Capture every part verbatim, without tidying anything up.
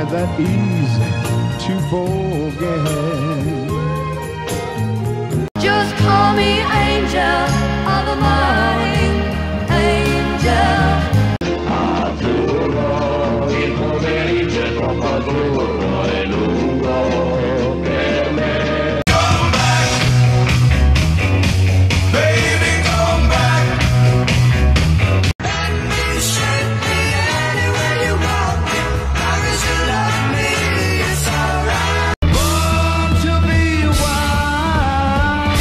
that easy to forget. Just call me angel of the morning, angel. Azzurro, il pomeriggio è troppo azzurro e lungo per me. Come back, baby, come back. Let me shake me anywhere you want me, long as you love me, it's alright. Born to be wild.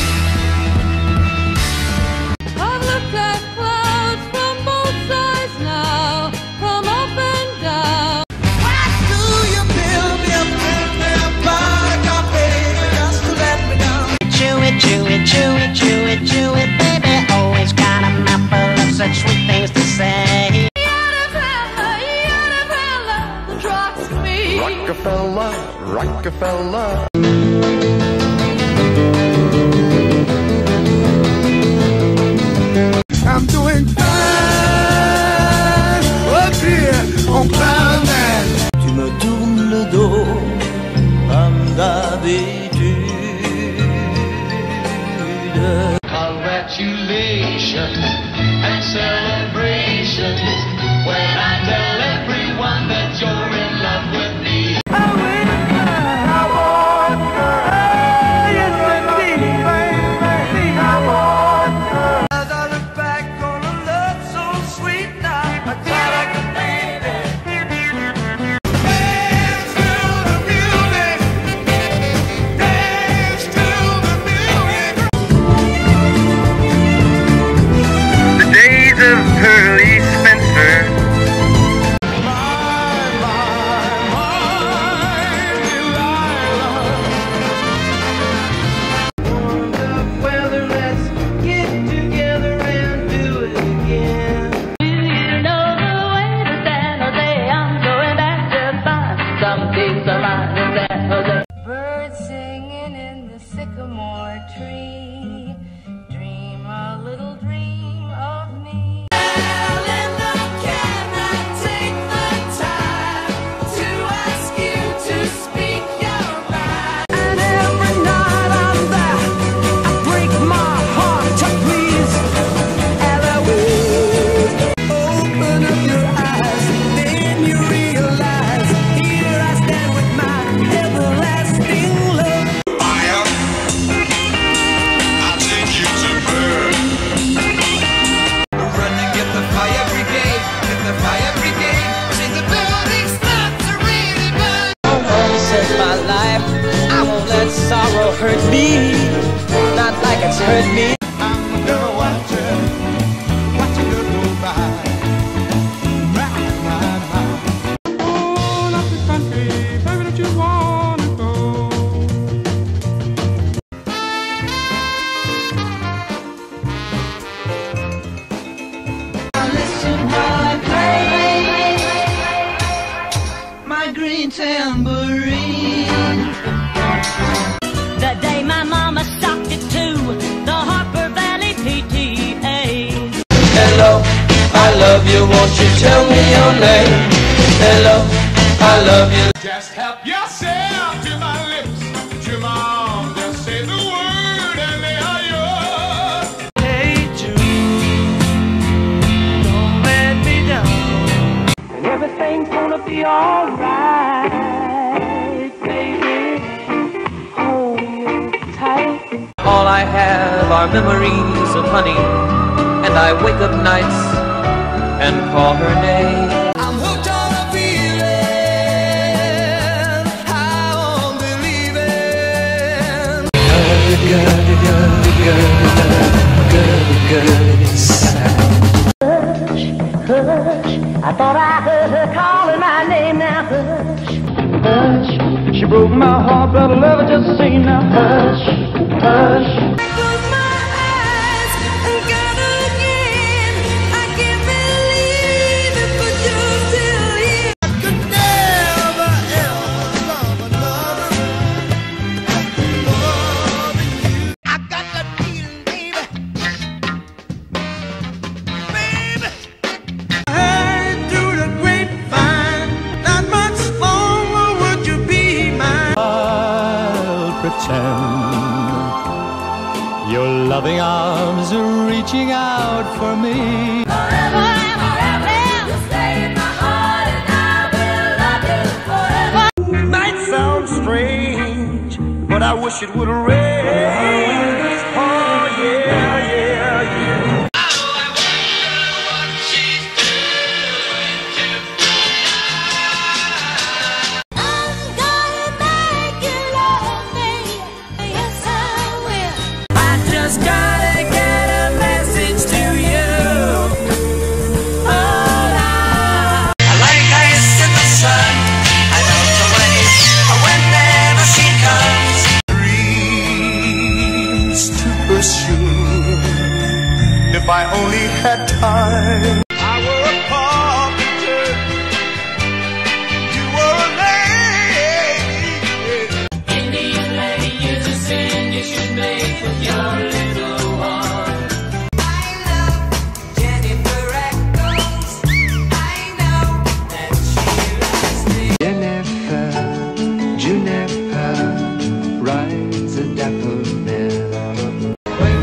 I've looked at clouds from both sides now, from up and down. Why do you build me up with them buttercup, baby, just to let me down? Chew it, chew it, chew it, chew it, chew it, baby. Always got a mouthful of such sweet things to say. Annabella, Annabella, that rocks me. Rockefeller, Rockefeller. I'm doing fine up here on Cloud Nine. Tu me tournes le dos comme d'habitude. Congratulations and celebrations when I tell everyone that you're in love with me. Pearly Spencer. Whether let's get together and do it again. You know the way to San Jose. I'm going back to find some things of mine in San Jose. Birds singing in the sycamore tree. Dream a little dream of me. Sorrow hurt me, not like it's hurt me. I'm gonna watch it, watch it go by. Ride, ride, ride. All up the country, baby, don't you wanna go? Listen while I play my green tambourine. The day my mama socked it to the Harper Valley P T A. Hello, I love you, won't you tell me your name? Hello, I love you. Just help yourself to my lips, to my arms, just say the word and they are yours. Hey Jude, don't let me down. And everything's gonna be alright, baby. Hold me tight. All I have are memories of honey, and I wake up nights and call her name. I'm hooked on a feeling, high on believing. Good, good, good, good, good, good inside. Hush, hush, I thought I heard her calling my name now. Hush, hush, She broke my heart, but I love her just the same now. hush, hush. Close my eyes and got again. I can't believe it, but you're still here. I could never ever love another more than you. I got that feeling, baby. Baby. I heard through the grapevine, not much longer loving arms are reaching out for me. Might sound strange, but I wish it would rain. Oh yeah, yeah, yeah. Just gotta get a message to you. Oh, I, I like ice in the sun. I melt away whenever she comes. Dreams to pursue. If I only had time. I were a carpenter. You were a lady. Indian lady, you just sing, you should make with your little one. I love Jennifer Eccles. I know that she loves me. Jennifer, Juniper, rides a daffodil. When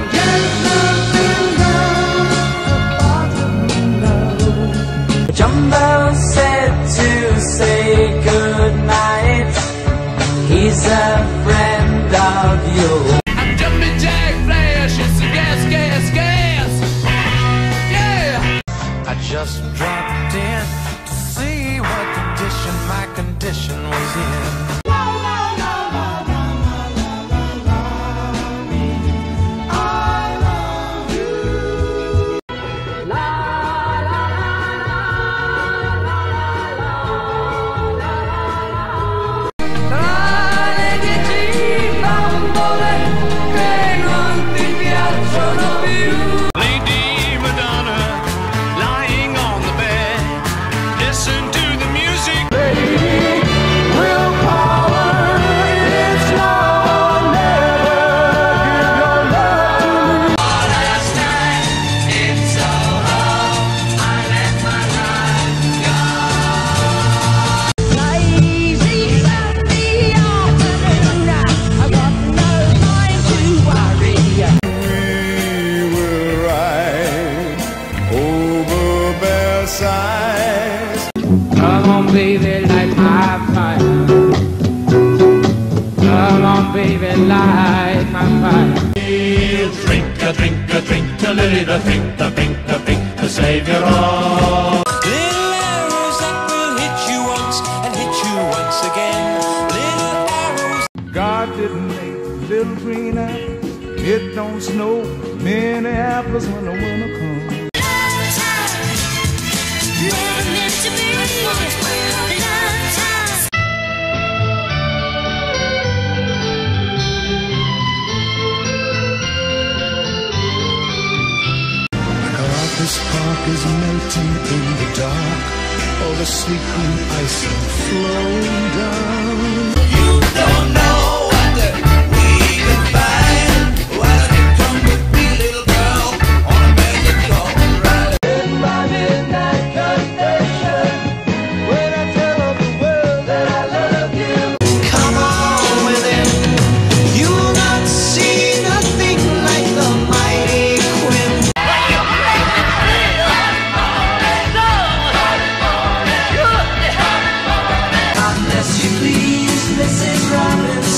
Jumbo said to say goodnight. He's a friend of yours. I'm jumping jack flash, it's a gas, gas, gas. Yeah. I just dropped in to see what condition my condition was in. Lady Madonna, lying on the bed, listen to the music. Come on, baby, light my fire. Come on, baby, light my fire. Drink a drink a drink a little drink a drink a drink to save your all. Little arrows that will hit you once and hit you once again. Little arrows. God didn't make little green apples. It don't snow many apples when the winter comes. This park is melting in the dark. All the sweet green ice is flowing down. You don't know what we can find. Why don't you come with me, little girl, on a merry-go-round ride? In my midnight confession, when I tell of the world that I love you. Come on with it. You'll not see nothing like the mighty Quinn. Unless you please, Missus Robinson.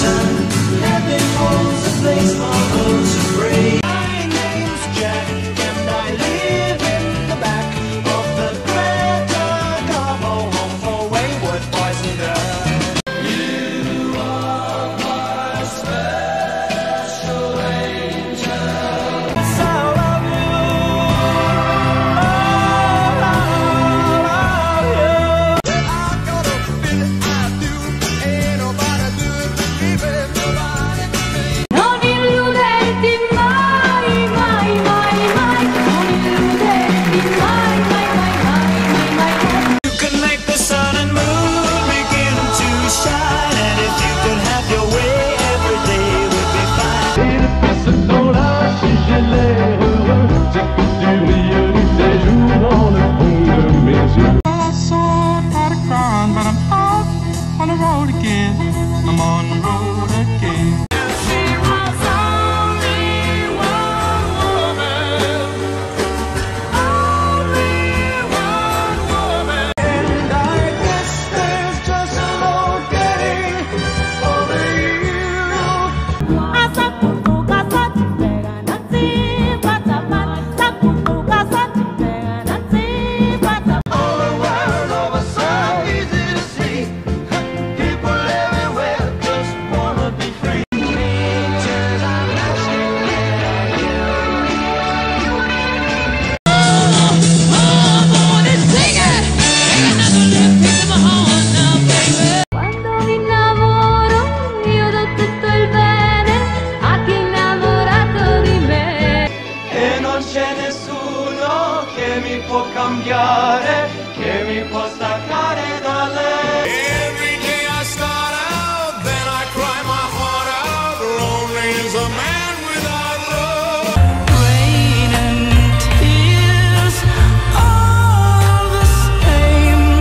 mi può cambiare, che mi può staccare da lei. Every day I start out, then I cry my heart out. Lonely is a man without love. Rain and tears, all the same.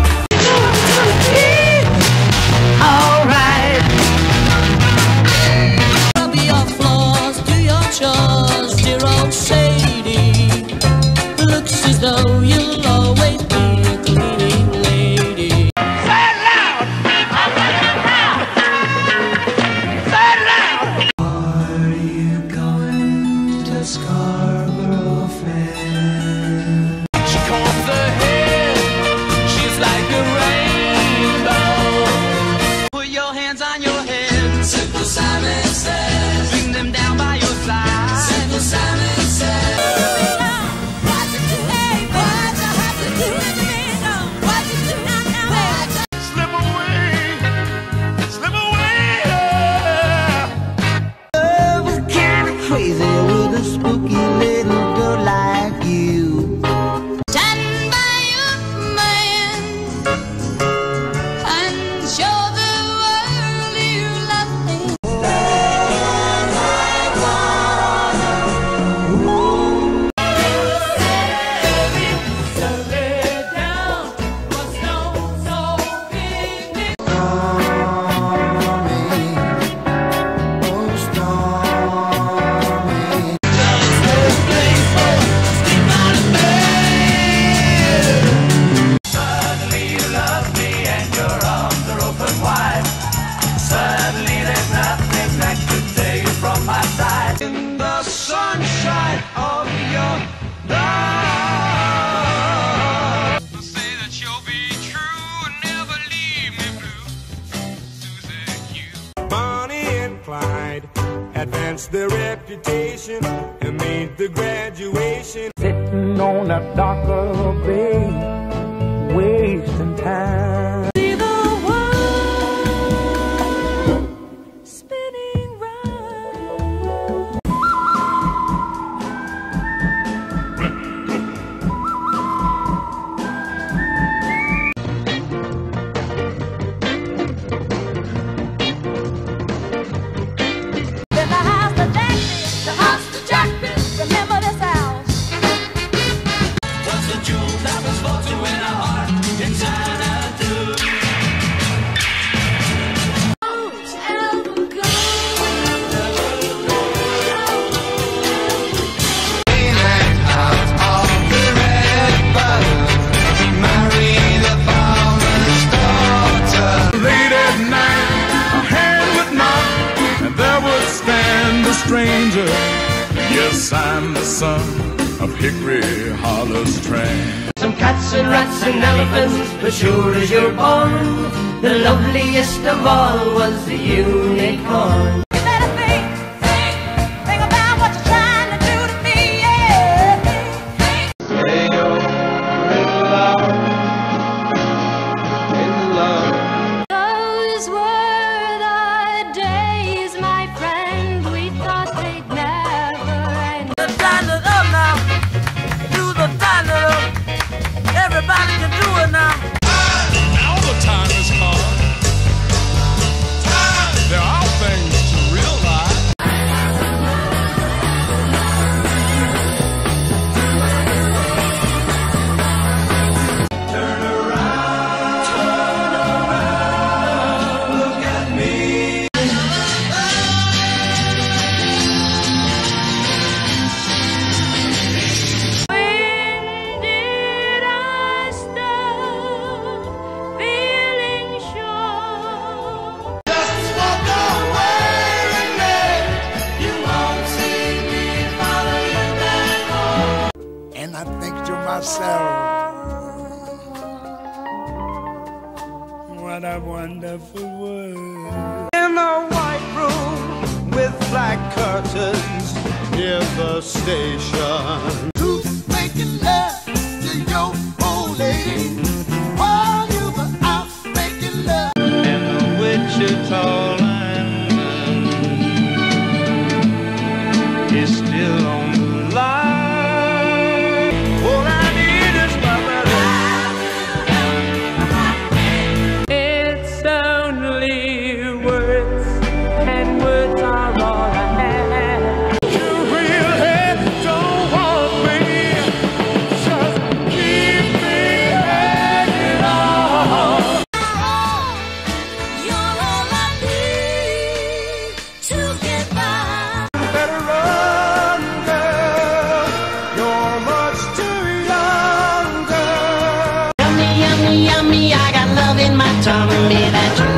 Alright. Rub your flaws, do your chores, dear old Sadie. Looks as though you'll always be a cleaning lady. Say it loud! I'm ready now! Say it loud! Are you going to Scarborough Fair? She combs her hair, she's like a rainbow. Put your hands on your head. Simple Simon says. Bring them down by your side. Simple Simon says. Slip away, slip away. Love was kinda crazy with a spooky little girl like you. Stand by your man and show the world you love him. In the sunshine of your love. Say that you'll be true and never leave me blue. Susan, you. Bonnie and Clyde advanced their reputation and made the graduation. Sitting on a darker bay, wasting time. See the world spinning round. In the house, the jack the house, the jack remember this house. What's the jewel that was bought to win a heart in Xanadu? Late at night, a hand would knock, and there would stand a stranger. Yes, I'm the son of Hickory Hollow's train. Some cats and rats and elephants, but sure as you're born, the loveliest of all was the unicorn. You better think, think, think about what you're trying to do to me, yeah. Think, Say your little love in love. those were the days, my friend, we thought they'd never end. The time is up now. Do the time is up. Everybody can do it now. Now the time has come. There are things to realize. Turn around, turn around, look at me. When did I stop feeling sure? Just walk away with me. You won't see me follow you back home. And I think to myself, what a wonderful world. In a white room with black curtains near the station. Who's making love to your old lady while you were out making love? In the Wichita lineman is still on the line. All I need is told me that you